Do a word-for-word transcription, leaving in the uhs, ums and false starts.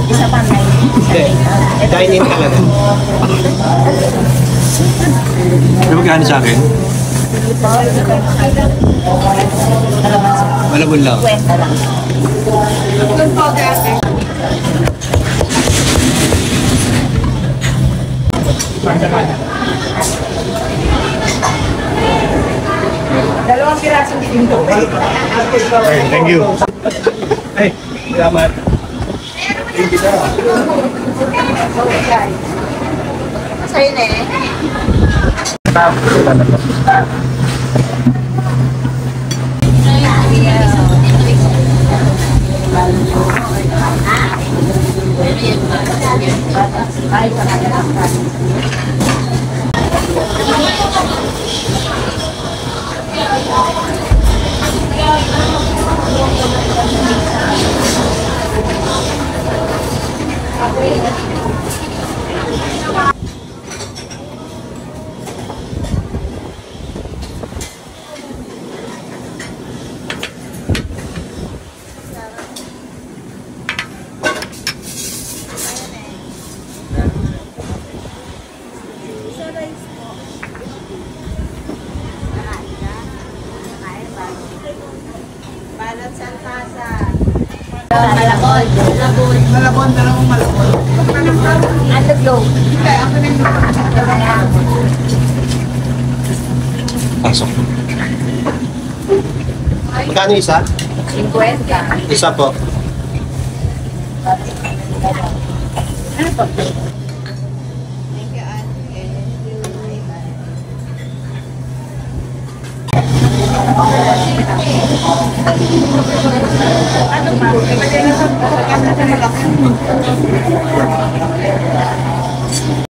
Isa pa may Hindi. Dine-in talaga. Ano magkano sa akin? Malabon lang. kwenta lang. Dalawang pirasong pinto. Okay, thank you. Ay, salamat. Thank you, sir. Sa'yo na eh. Ay, Balat San Casa. malakol. Malakol. Malabon, dalawang malabon. Underglow. Pasok. Magkano isa? cinquenta. Isa po. Ano po? Thank you, Ate. Ano pa? Pagkakasama sa malaki.